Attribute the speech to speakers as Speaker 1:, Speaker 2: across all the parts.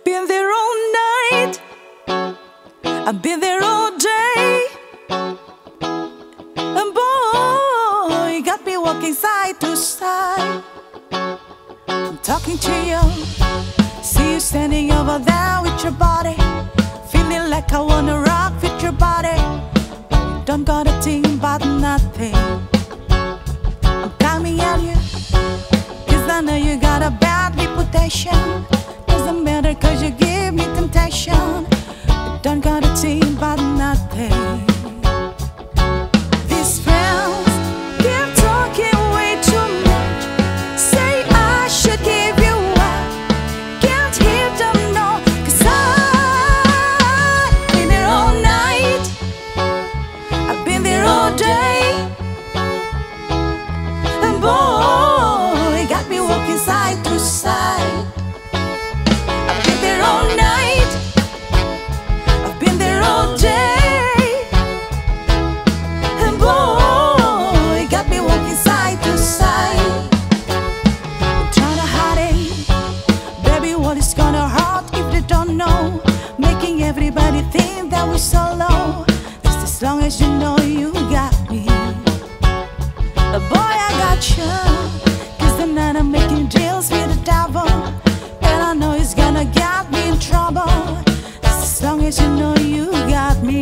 Speaker 1: been there all night, I've been there all day, and boy, got me walking side to side. I'm talking to you, see you standing over there with your body, feeling like I wanna rock with your body. Don't gotta think about nothing, I'm coming at you, cause I know you got a bad reputation. Doesn't matter cause you give me temptation. You don't gotta think about nothing. These friends keep talking way too much, say I should give you up. Can't hear them no, cause I've been there all night, I've been there all day, and boy, got me walking side to side. I've been there all night, I've been there all day, and boy, got me walking side to side. I'm trying to hide it, baby, what is gonna hurt if they don't know? Making everybody think that we're so low. Just as long as you know you got me, boy, I got you. Cause the night I'm making deals with the devil, and I know he's gonna get me in trouble. Just as long as you know you got me.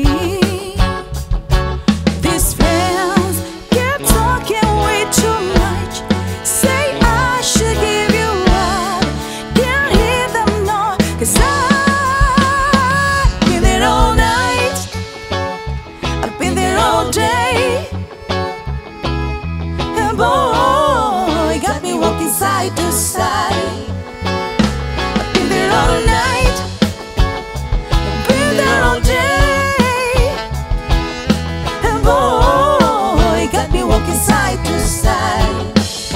Speaker 1: These friends keep talking way too much, say I should give you up. Can't hear them no, cause I've been there all night, I've been there all day, and boy, got me walking side to side. I've been there all night, I've been there all day, and boy, got me walking side to side.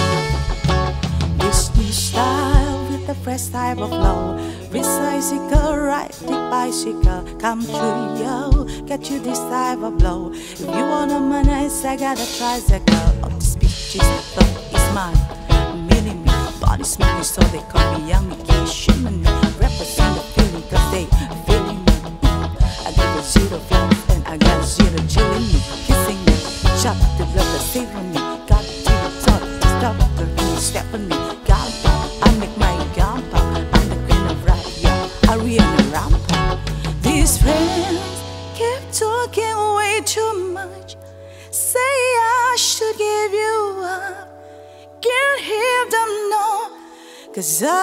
Speaker 1: This new style with the fresh type of flow, bicycle, ride the bicycle, come to you, get you this type of blow. If you wanna manage, I got a tricycle. Of the speeches, flow is mine, mini me, body smoking, so they call me young vacation. And represent the feeling, cause they feeling me. I got a zero flow, and I got zero chilling me, kissing me, shot the love that saving me. Got to the top, stop the room, step on me, gun pop, I make my gun pop. I'm the queen of rap, yeah, Ariana Rampa. These friends keep talking way too much, say I should give you up. Can't hear them no, cause I've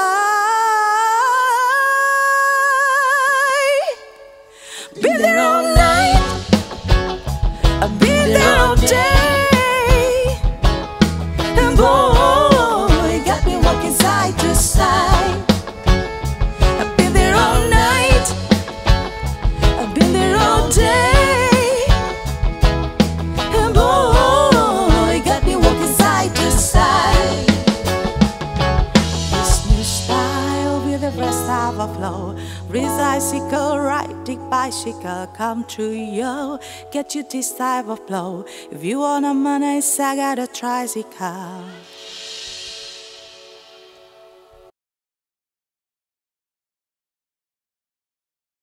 Speaker 1: been there all night, I've been there all day, and boy, got me walking side to side. I've been there all night, I've been there all day, and boy, got me walking side to side. This new style with a fresh type of flow, bicycle, ride the bicycle, come to you, get you this type of flow. If you wanna manage, I got a tricycle.